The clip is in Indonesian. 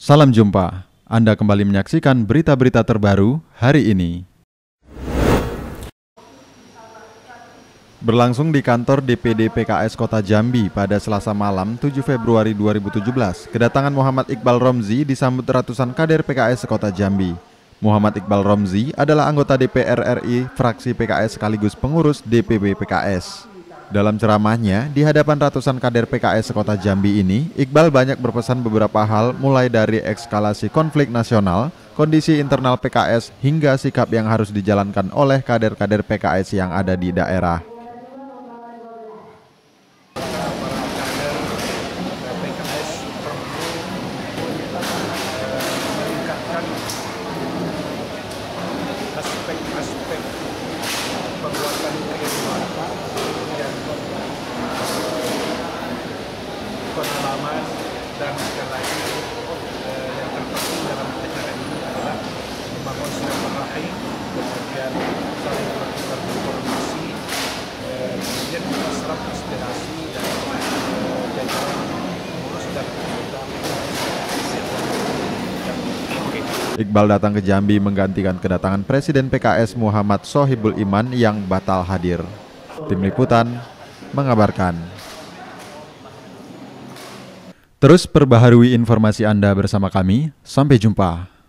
Salam jumpa. Anda kembali menyaksikan berita-berita terbaru hari ini. Berlangsung di kantor DPD PKS Kota Jambi pada Selasa malam 7 Februari 2017, kedatangan Muhammad Iqbal Romzi disambut ratusan kader PKS Kota Jambi. Muhammad Iqbal Romzi adalah anggota DPR RI fraksi PKS sekaligus pengurus DPP PKS. Dalam ceramahnya di hadapan ratusan kader PKS Kota Jambi ini, Iqbal banyak berpesan beberapa hal mulai dari ekskalasi konflik nasional, kondisi internal PKS, hingga sikap yang harus dijalankan oleh kader-kader PKS yang ada di daerah. Aspek-aspek perbuatan kehidupan dan pengalaman dan sekali lagi yang terpenting dalam acara ini adalah membangun silaturahim, kemudian saling bertukar informasi, kemudian serap aspirasi dan jajaran pengurus dan anggota Iqbal datang ke Jambi menggantikan kedatangan Presiden PKS Muhammad Sohibul Iman yang batal hadir. Tim Liputan mengabarkan. Terus perbaharui informasi Anda bersama kami. Sampai jumpa.